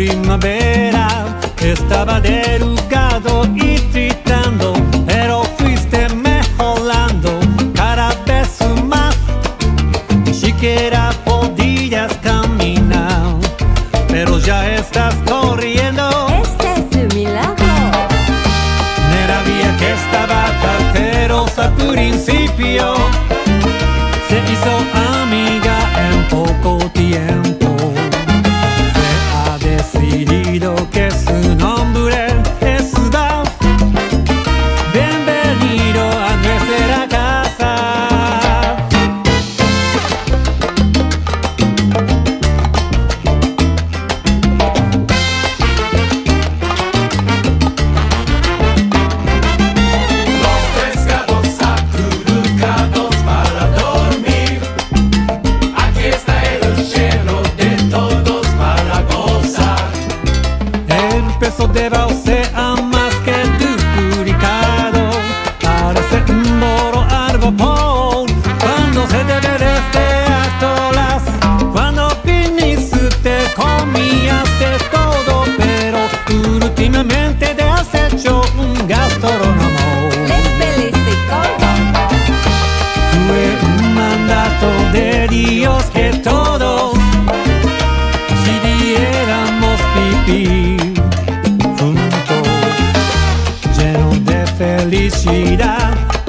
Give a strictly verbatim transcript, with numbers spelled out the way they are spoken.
primavera estaba derugado y gritando, pero fuiste mejorando cada vez más. Ni siquiera podías caminar, pero ya estás corriendo. Este es un milagro. Nerabia que estaba carterosa al principio, se hizo amiga en poco tiempo. Se ha decidido que su nombre es Duff. Bienvenido a nuestra casa. Los tres gatos acurrucados para dormir. Aquí está el cielo de todos para gozar. El peso de balsea más que duplicado, parece un moro al vapor. Cuando se debe desde atolas, cuando viniste comías de todo, pero últimamente te has hecho un gastrónomo. Les felicito. Fue un mandato de Dios que todos decidiéramos vivir juntos, llenos de felicidad.